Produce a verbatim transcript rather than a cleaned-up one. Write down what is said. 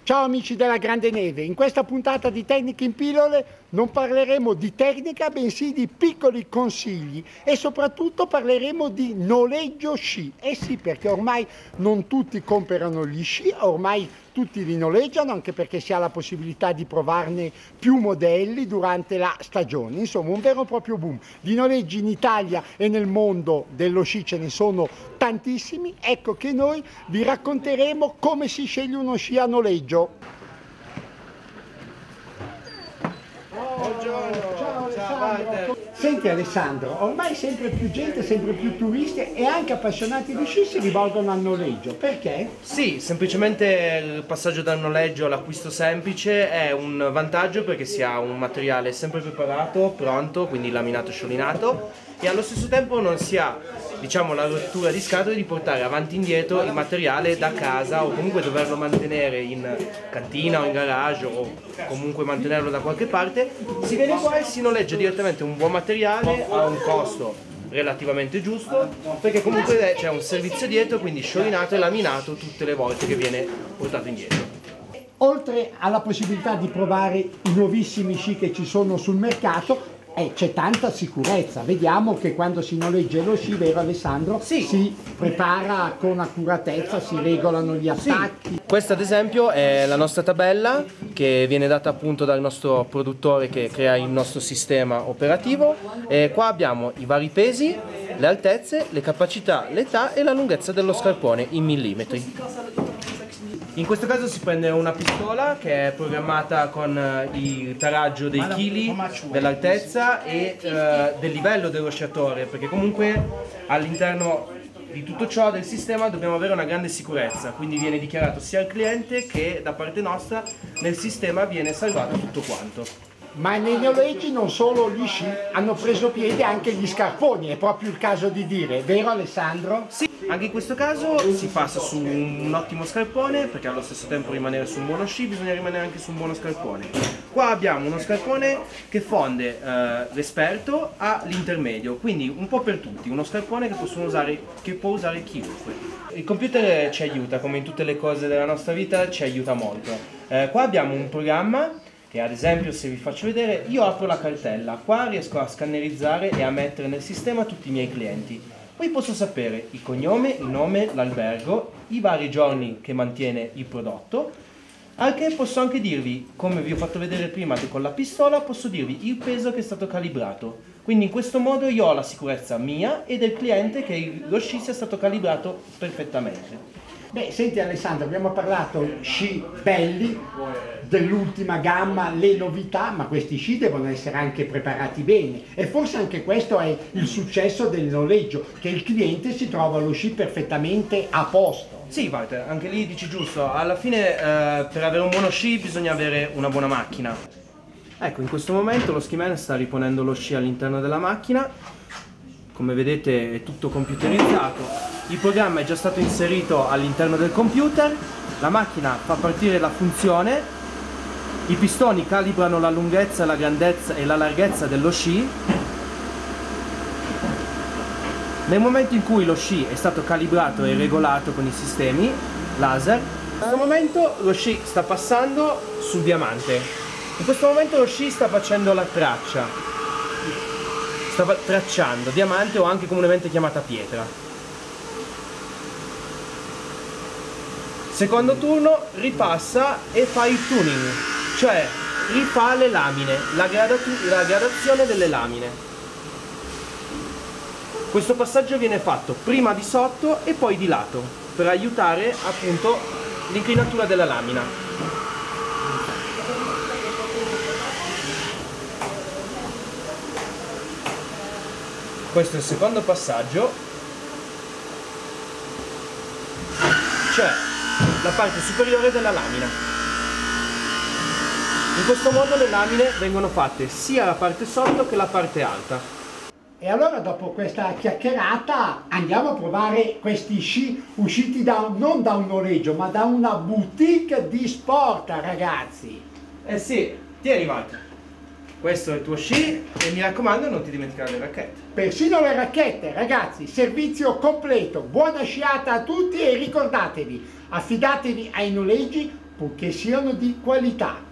Ciao amici della Grande Neve, in questa puntata di Tecniche in Pillole non parleremo di tecnica bensì di piccoli consigli e soprattutto parleremo di noleggio sci. Eh sì, perché ormai non tutti comprano gli sci, ormai tutti li noleggiano anche perché si ha la possibilità di provarne più modelli durante la stagione. Insomma, un vero e proprio boom. Di noleggi in Italia e nel mondo dello sci ce ne sono tantissimi. Ecco che noi vi racconteremo come si sceglie uno sci a noleggio. Buongiorno, ciao, ciao Walter. Senti Alessandro, ormai sempre più gente, sempre più turisti e anche appassionati di sci si rivolgono al noleggio. Perché? Sì, semplicemente il passaggio dal noleggio all'acquisto semplice è un vantaggio perché si ha un materiale sempre preparato, pronto, quindi laminato e sciolinato, e allo stesso tempo non si ha, diciamo, la rottura di scatole di portare avanti e indietro il materiale da casa o comunque doverlo mantenere in cantina o in garage o comunque mantenerlo da qualche parte. Si viene qua e si noleggia direttamente un buon materiale a un costo relativamente giusto, perché comunque c'è un servizio dietro, quindi sciolinato e laminato tutte le volte che viene portato indietro. Oltre alla possibilità di provare i nuovissimi sci che ci sono sul mercato, eh, c'è tanta sicurezza. Vediamo che quando si noleggia lo sci, vero Alessandro? Sì. Si prepara con accuratezza, si regolano gli attacchi. Sì. Questa ad esempio è la nostra tabella che viene data appunto dal nostro produttore che crea il nostro sistema operativo. E qua abbiamo i vari pesi, le altezze, le capacità, l'età e la lunghezza dello scarpone in millimetri. In questo caso si prende una pistola che è programmata con il taraggio dei chili, dell'altezza e eh, del livello dello sciatore, perché comunque all'interno di tutto ciò del sistema dobbiamo avere una grande sicurezza, quindi viene dichiarato sia al cliente che da parte nostra nel sistema viene salvato tutto quanto. Ma nei noleggi non solo gli sci, hanno preso piede anche gli scarponi, è proprio il caso di dire, vero Alessandro? Sì, anche in questo caso si passa su un ottimo scarpone, perché allo stesso tempo rimanere su un buono sci bisogna rimanere anche su un buono scarpone. Qua abbiamo uno scarpone che fonde eh, l'esperto all'intermedio, quindi un po' per tutti, uno scarpone che, possono usare, che può usare chiunque. Il computer ci aiuta, come in tutte le cose della nostra vita, ci aiuta molto. Eh, qua abbiamo un programma che ad esempio, se vi faccio vedere, io apro la cartella, qua riesco a scannerizzare e a mettere nel sistema tutti i miei clienti. Poi posso sapere il cognome, il nome, l'albergo, i vari giorni che mantiene il prodotto. Anche posso anche dirvi, come vi ho fatto vedere prima con la pistola, posso dirvi il peso che è stato calibrato. Quindi in questo modo io ho la sicurezza mia e del cliente che lo sci sia stato calibrato perfettamente. Beh, senti Alessandro, abbiamo parlato sci belli, dell'ultima gamma, le novità, ma questi sci devono essere anche preparati bene e forse anche questo è il successo del noleggio, che il cliente si trova lo sci perfettamente a posto. Sì Walter, anche lì dici giusto, alla fine eh, per avere un buono sci bisogna avere una buona macchina. Ecco, in questo momento lo skiman sta riponendo lo sci all'interno della macchina, come vedete è tutto computerizzato. Il programma è già stato inserito all'interno del computer, la macchina fa partire la funzione, i pistoni calibrano la lunghezza, la grandezza e la larghezza dello sci. Nel momento in cui lo sci è stato calibrato e regolato con i sistemi laser, in questo momento lo sci sta passando sul diamante. In questo momento lo sci sta facendo la traccia, sta tracciando diamante o anche comunemente chiamata pietra. Secondo turno ripassa e fa il tuning, cioè rifà le lamine, la, la gradazione delle lamine. Questo passaggio viene fatto prima di sotto e poi di lato, per aiutare appunto l'inclinatura della lamina. Questo è il secondo passaggio, cioè la parte superiore della lamina. In questo modo le lamine vengono fatte sia la parte sotto che la parte alta. E allora dopo questa chiacchierata andiamo a provare questi sci usciti da, non da un noleggio ma da una boutique di sport, ragazzi. Eh sì, tieni Walter. Questo è il tuo sci e mi raccomando non ti dimenticare le racchette. Persino le racchette, ragazzi, servizio completo, buona sciata a tutti e ricordatevi, affidatevi ai noleggi purché siano di qualità.